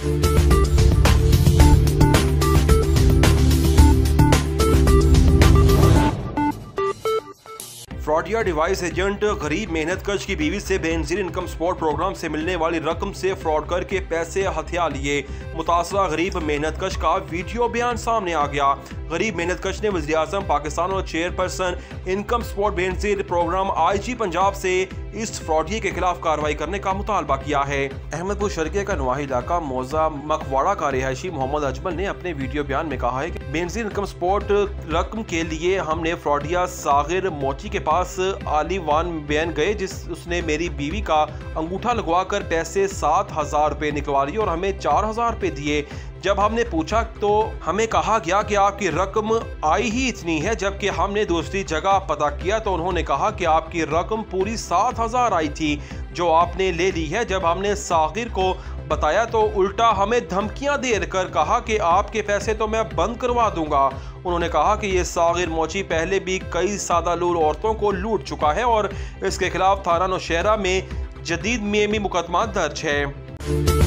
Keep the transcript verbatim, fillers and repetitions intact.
फ्रॉडिया device agent गरीब मेहनतकश की बीवी से बेनजीर इनकम सपोर्ट प्रोग्राम से मिलने वाली रकम से फ्रॉड करके पैसे हथिया लिए। मुतासरा गरीब मेहनतकश का वीडियो बयान सामने आ गया। गरीब मेहनतकश ने वज़ीर आज़म पाकिस्तान और chairperson income support Benazir programme I G Punjab से इस फ्रॉडिये के खिलाफ कार्रवाई करने का मुतालबा किया है। अहमदपुर शर्किया का नवाही इलाका मौजा मकवाड़ा का रिहायशी मोहम्मद अजमल ने अपने वीडियो बयान में कहा है कि बेनजीर इनकम सपोर्ट रकम के लिए हमने फ्रॉडिया सागिर मोची के पास आली वान बयान गए, जिस उसने मेरी बीवी का अंगूठा लगवा कर पैसे सात हजार रुपये निकलवा लिए और हमें चार हजार रुपये दिए। जब हमने पूछा तो हमें कहा गया कि आपकी रकम आई ही इतनी है, जबकि हमने दूसरी जगह पता किया तो उन्होंने कहा कि आपकी रकम पूरी सात हजार आई थी जो आपने ले ली है। जब हमने सागिर को बताया तो उल्टा हमें धमकियां देकर कहा कि आपके पैसे तो मैं बंद करवा दूंगा। उन्होंने कहा कि ये सागिर मोची पहले भी कई सादालूर औरतों को लूट चुका है और इसके खिलाफ थाना नौशहरा में जदीद में भी मुकदमा दर्ज है।